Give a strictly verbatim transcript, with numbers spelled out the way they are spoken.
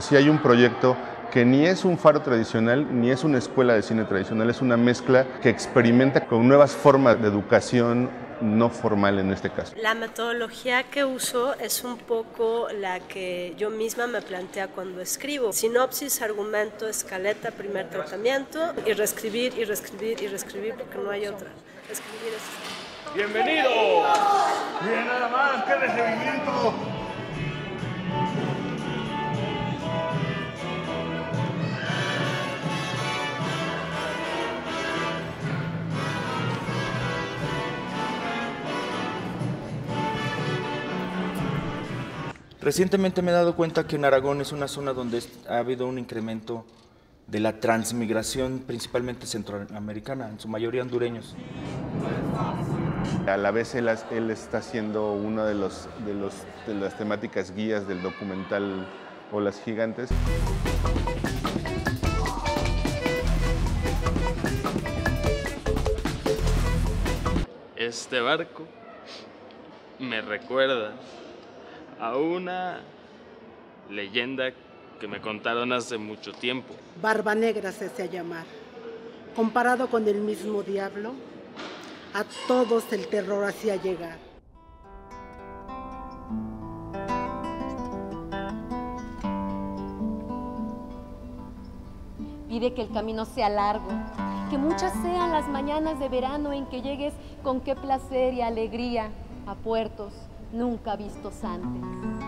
Sí hay un proyecto que ni es un faro tradicional, ni es una escuela de cine tradicional, es una mezcla que experimenta con nuevas formas de educación no formal en este caso. La metodología que uso es un poco la que yo misma me plantea cuando escribo. Sinopsis, argumento, escaleta, primer tratamiento, y reescribir, y reescribir, y reescribir, porque no hay otra. Escribir es... ¡Bienvenido! ¡Bien, nada más! ¡Qué recibimiento! Recientemente me he dado cuenta que en Aragón es una zona donde ha habido un incremento de la transmigración, principalmente centroamericana, en su mayoría hondureños. A la vez él, él está siendo una de, los, de, los, de las temáticas guías del documental Olas Gigantes. Este barco me recuerda a una leyenda que me contaron hace mucho tiempo. Barba Negra se hace llamar. Comparado con el mismo diablo, a todos el terror hacía llegar. Pide que el camino sea largo, que muchas sean las mañanas de verano en que llegues con qué placer y alegría a puertos nunca vistos antes.